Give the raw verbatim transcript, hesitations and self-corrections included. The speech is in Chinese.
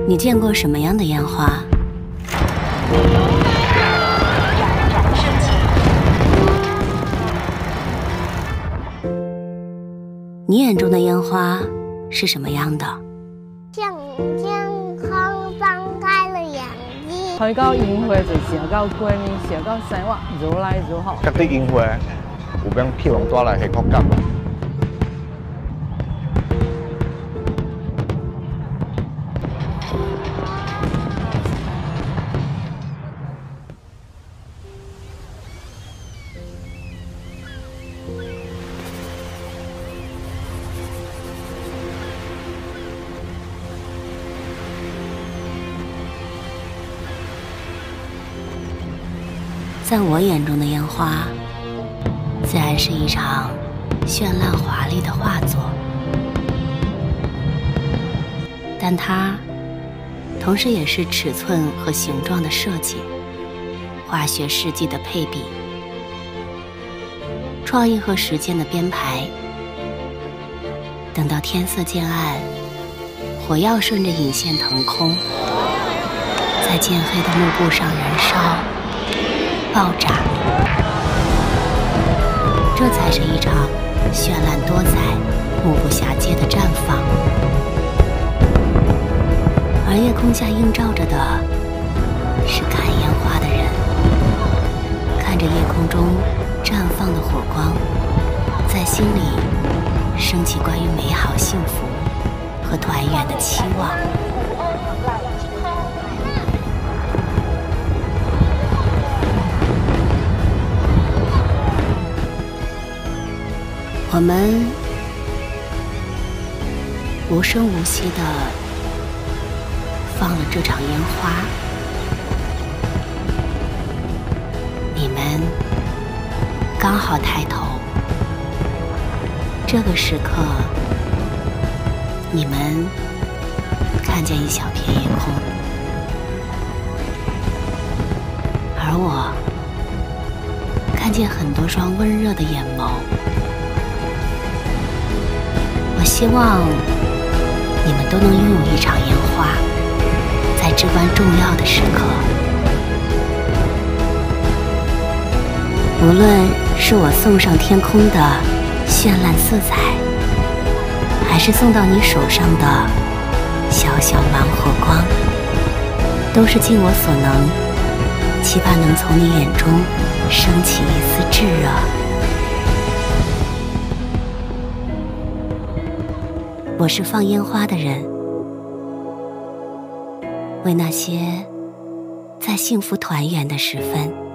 你见过什么样的烟花？你眼中的烟花是什么样的？ 像天空张开了眼睛。 睇到烟花就想到过年，想到生活如来如好。 各啲烟花有变漂亮带来幸福感。 在我眼中的烟花，自然是一场绚烂华丽的画作，但它同时也是尺寸和形状的设计，化学试剂的配比，创意和时间的编排。等到天色渐暗，火药顺着引线腾空，在渐黑的幕布上燃烧。 爆炸，这才是一场绚烂多彩、目不暇接的绽放。而夜空下映照着的，是看烟花的人，看着夜空中绽放的火光，在心里升起关于美好幸福和团圆的期望。 我们无声无息地放了这场烟花，你们刚好抬头，这个时刻，你们看见一小片夜空，而我看见很多双温热的眼眸。 我希望你们都能拥有一场烟花，在至关重要的时刻。无论是我送上天空的绚烂色彩，还是送到你手上的小小暖火光，都是尽我所能，期盼能从你眼中升起一丝炙热。 我是放烟花的人，为那些在幸福团圆的时分。